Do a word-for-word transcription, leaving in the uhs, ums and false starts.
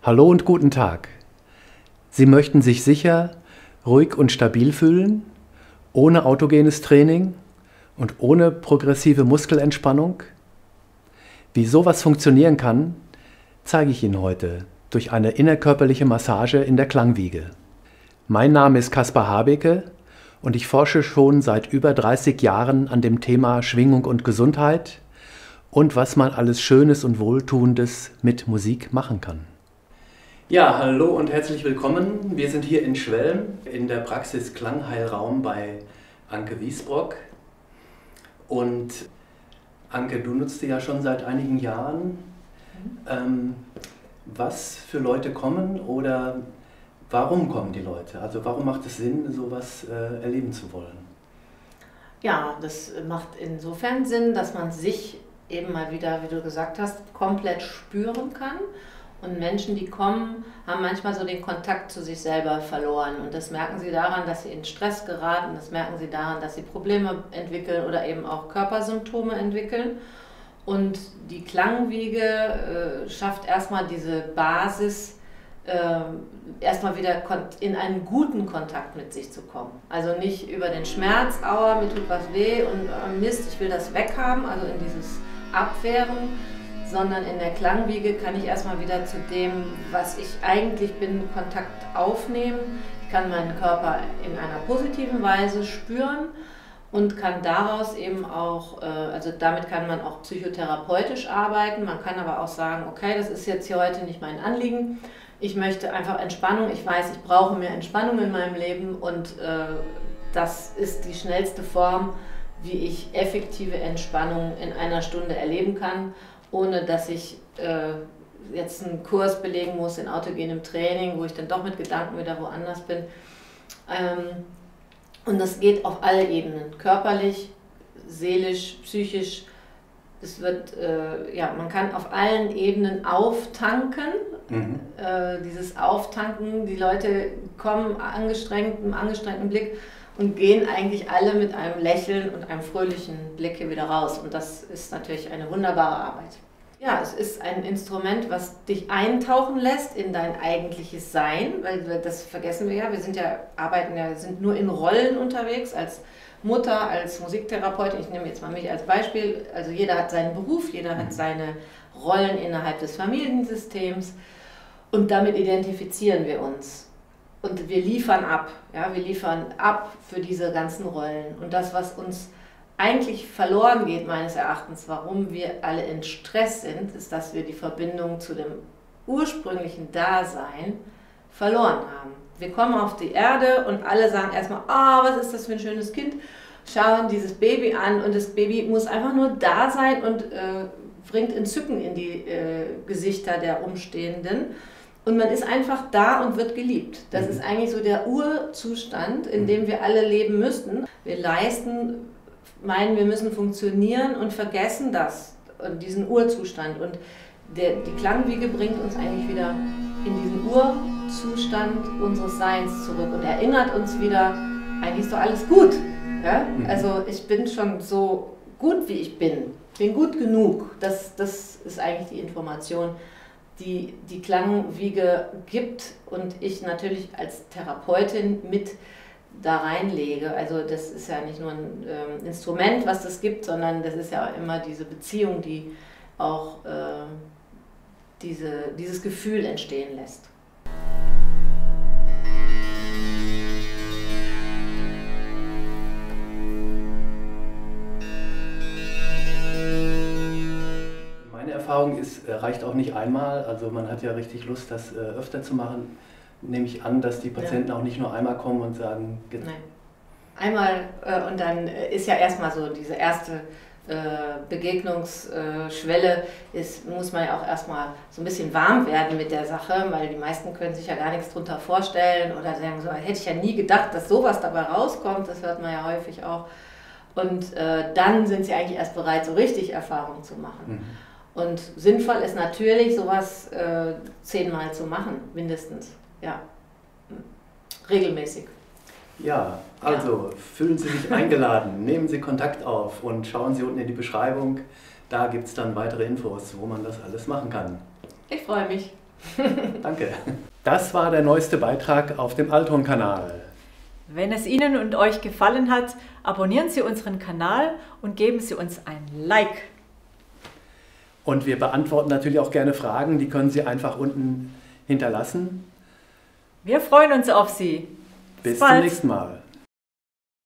Hallo und guten Tag. Sie möchten sich sicher, ruhig und stabil fühlen, ohne autogenes Training und ohne progressive Muskelentspannung? Wie sowas funktionieren kann, zeige ich Ihnen heute durch eine innerkörperliche Massage in der Klangwiege. Mein Name ist Kaspar Habeke und ich forsche schon seit über dreißig Jahren an dem Thema Schwingung und Gesundheit und was man alles Schönes und Wohltuendes mit Musik machen kann. Ja, hallo und herzlich willkommen. Wir sind hier in Schwelm in der Praxis Klangheilraum bei Anke Wiesbrock. Und Anke, du nutzt sie ja schon seit einigen Jahren. Mhm. Ähm, was für Leute kommen oder warum kommen die Leute? Also warum macht es Sinn, sowas äh, erleben zu wollen? Ja, das macht insofern Sinn, dass man sich eben mal wieder, wie du gesagt hast, komplett spüren kann. Und Menschen, die kommen, haben manchmal so den Kontakt zu sich selber verloren. Und das merken sie daran, dass sie in Stress geraten, das merken sie daran, dass sie Probleme entwickeln oder eben auch Körpersymptome entwickeln. Und die Klangwiege äh, schafft erstmal diese Basis, äh, erstmal wieder in einen guten Kontakt mit sich zu kommen. Also nicht über den Schmerz, aua, mir tut was weh und äh, Mist, ich will das weghaben, also in dieses Abwehren, sondern in der Klangwiege kann ich erstmal wieder zu dem, was ich eigentlich bin, Kontakt aufnehmen. Ich kann meinen Körper in einer positiven Weise spüren und kann daraus eben auch, also damit kann man auch psychotherapeutisch arbeiten. Man kann aber auch sagen, okay, das ist jetzt hier heute nicht mein Anliegen. Ich möchte einfach Entspannung. Ich weiß, ich brauche mehr Entspannung in meinem Leben und das ist die schnellste Form, wie ich effektive Entspannung in einer Stunde erleben kann, ohne dass ich äh, jetzt einen Kurs belegen muss in autogenem Training, wo ich dann doch mit Gedanken wieder woanders bin. Ähm, und das geht auf alle Ebenen, körperlich, seelisch, psychisch. Es wird, äh, ja, man kann auf allen Ebenen auftanken. Mhm. Äh, dieses Auftanken, die Leute kommen angestrengt, mit einem angestrengten Blick und gehen eigentlich alle mit einem Lächeln und einem fröhlichen Blick hier wieder raus. Und das ist natürlich eine wunderbare Arbeit. Ja, es ist ein Instrument, was dich eintauchen lässt in dein eigentliches Sein, weil das vergessen wir ja, wir sind ja, arbeiten ja, sind nur in Rollen unterwegs, als Mutter, als Musiktherapeutin. Ich nehme jetzt mal mich als Beispiel. Also jeder hat seinen Beruf, jeder hat seine Rollen innerhalb des Familiensystems und damit identifizieren wir uns. Und wir liefern ab, ja, wir liefern ab für diese ganzen Rollen. Und das, was uns eigentlich verloren geht, meines Erachtens, warum wir alle in Stress sind, ist, dass wir die Verbindung zu dem ursprünglichen Dasein verloren haben. Wir kommen auf die Erde und alle sagen erstmal, ah, oh, was ist das für ein schönes Kind, schauen dieses Baby an und das Baby muss einfach nur da sein und äh, bringt Entzücken in die äh, Gesichter der Umstehenden. Und man ist einfach da und wird geliebt. Das ist eigentlich so der Urzustand, in dem wir alle leben müssten. Wir leisten, meinen, wir müssen funktionieren und vergessen das, diesen Urzustand. Und der, die Klangwiege bringt uns eigentlich wieder in diesen Urzustand unseres Seins zurück und erinnert uns wieder, eigentlich ist doch alles gut. Ja? Also ich bin schon so gut, wie ich bin. Ich bin gut genug. Das, das ist eigentlich die Information, die die Klangwiege gibt und ich natürlich als Therapeutin mit da reinlege. Also das ist ja nicht nur ein ähm, Instrument, was das gibt, sondern das ist ja immer diese Beziehung, die auch äh, diese, dieses Gefühl entstehen lässt. Erfahrung ist, reicht auch nicht einmal, also man hat ja richtig Lust, das äh, öfter zu machen. Nehme ich an, dass die Patienten ja auch nicht nur einmal kommen und sagen... Nein. Einmal äh, und dann ist ja erstmal so diese erste äh, Begegnungsschwelle, ist, muss man ja auch erstmal so ein bisschen warm werden mit der Sache, weil die meisten können sich ja gar nichts drunter vorstellen oder sagen so, hätte ich ja nie gedacht, dass sowas dabei rauskommt, das hört man ja häufig auch. Und äh, dann sind sie eigentlich erst bereit, so richtig Erfahrung zu machen. Mhm. Und sinnvoll ist natürlich, sowas äh, zehnmal zu machen, mindestens. Ja, regelmäßig. Ja, also ja. Fühlen Sie sich eingeladen, nehmen Sie Kontakt auf und schauen Sie unten in die Beschreibung. Da gibt es dann weitere Infos, wo man das alles machen kann. Ich freue mich. Danke. Das war der neueste Beitrag auf dem Altron-Kanal. Wenn es Ihnen und euch gefallen hat, abonnieren Sie unseren Kanal und geben Sie uns ein Like. Und wir beantworten natürlich auch gerne Fragen, die können Sie einfach unten hinterlassen. Wir freuen uns auf Sie. Bis bald. zum nächsten Mal.